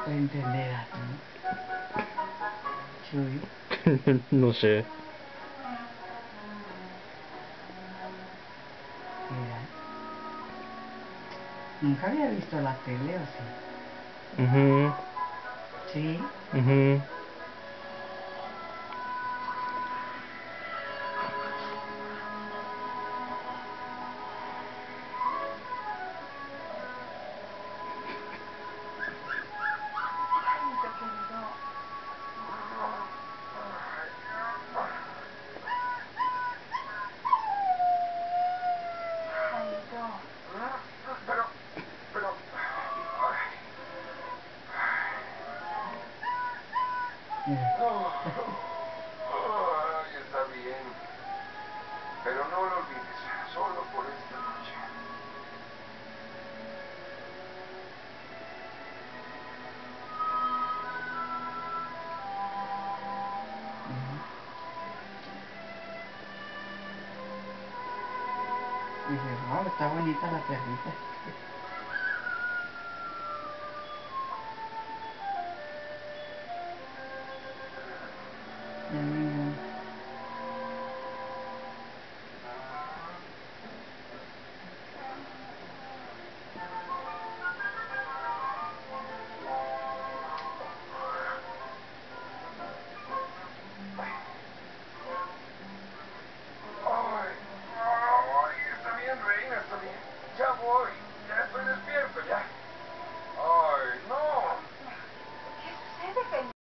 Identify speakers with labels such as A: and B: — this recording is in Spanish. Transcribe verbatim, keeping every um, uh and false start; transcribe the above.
A: entenderás, ¿no? Chuy.
B: No sé.
A: Mira. Nunca había visto la tele, ¿o sí?
B: Mhm.
A: Sí.
B: Mhm.
C: Pero, pero... Ay, está bien. Pero no lo olvides, solo por esta noche.
A: Dice, wow, está bonita la perrita.